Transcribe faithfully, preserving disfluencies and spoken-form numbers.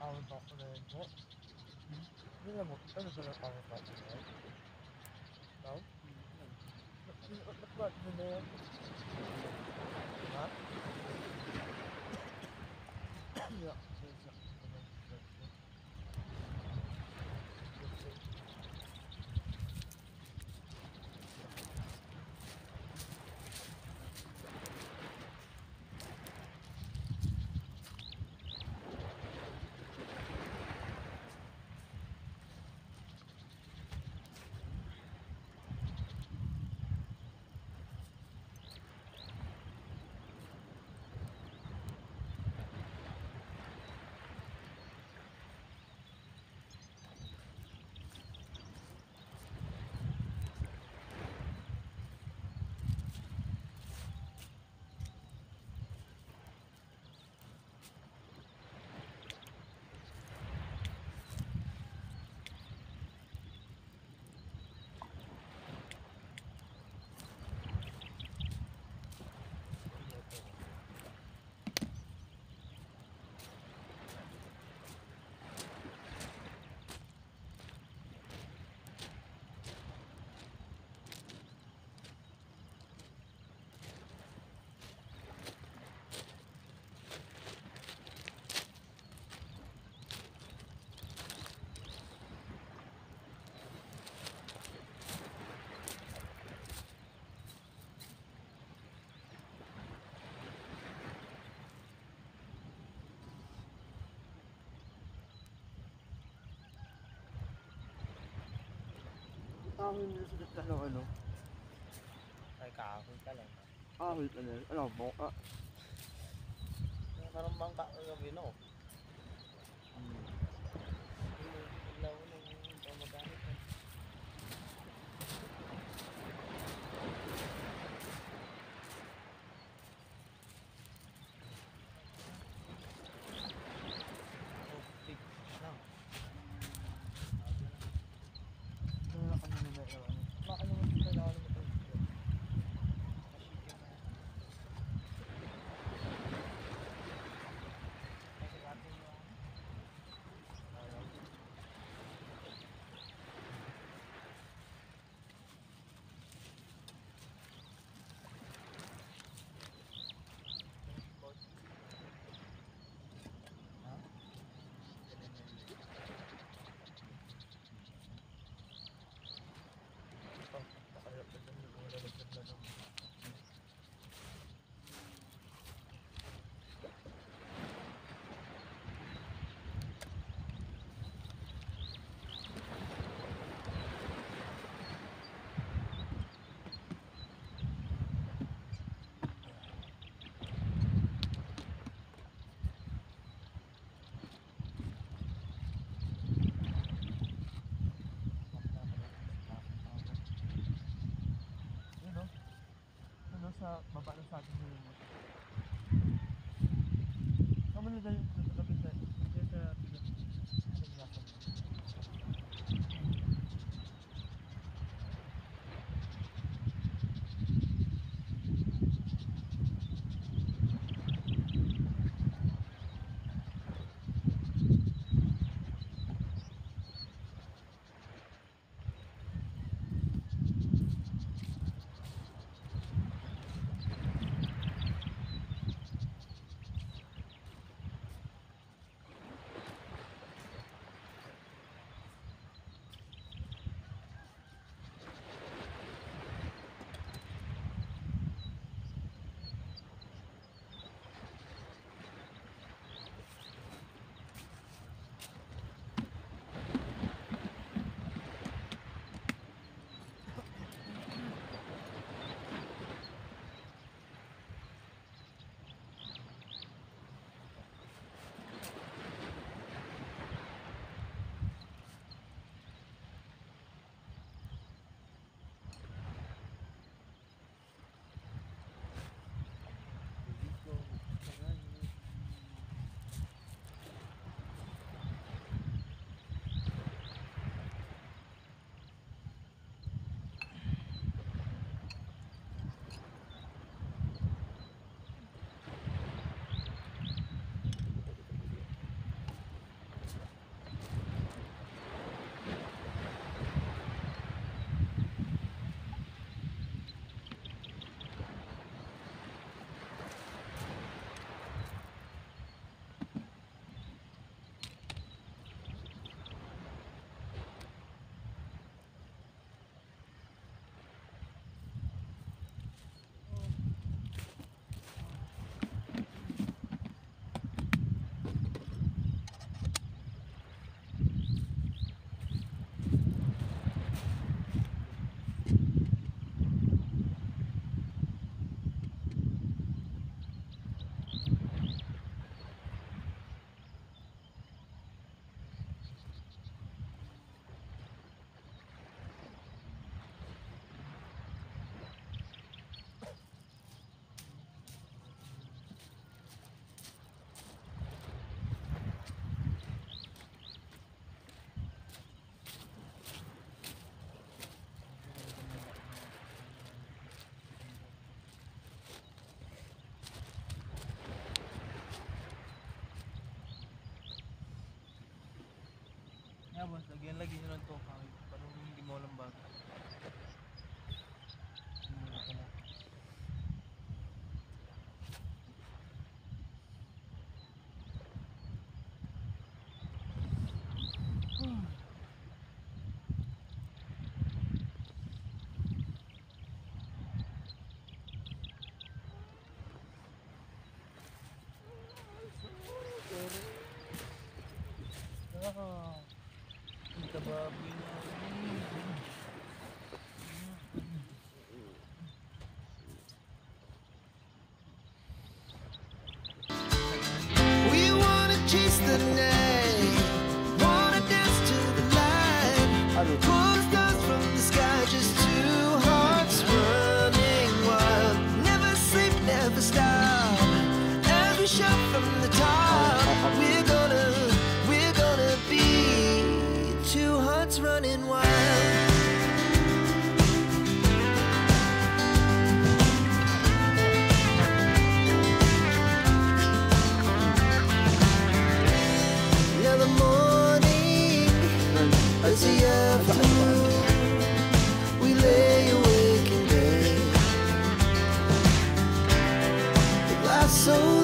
power bank ko na yun po. Hindi na mo, ano sa power bank ko na yun? Ikaw? Ba't mo na yan? Ha? Yeah. Kahoy nila sa gitna ng ano? Ay, kahoy ka lang. Kahoy ka nila? Ano, bongka? Parang bangka kagabi, no? Hmm. Ilaw ng pamagamit. Oh, big lang. Ito na kami nila yung ano. Makalimutan ko na ako ng ito. Sa baba na sa atin yun. Kamu na dahil nagkakapit sa sa bigat. Tapos, lagyan lagi nyo ng tokay. Parang hindi mo alam bakit. Hindi mo pala. Hmm. Ah, ang tababi na. We wanna chase the night, wanna dance to the light. Pull stars from the sky, just two hearts running wild. Never sleep, never stop. As we shout from the top, we're gonna, we're gonna be two hearts running wild. Now the morning is the afternoon. We lay awake in bed. The glass so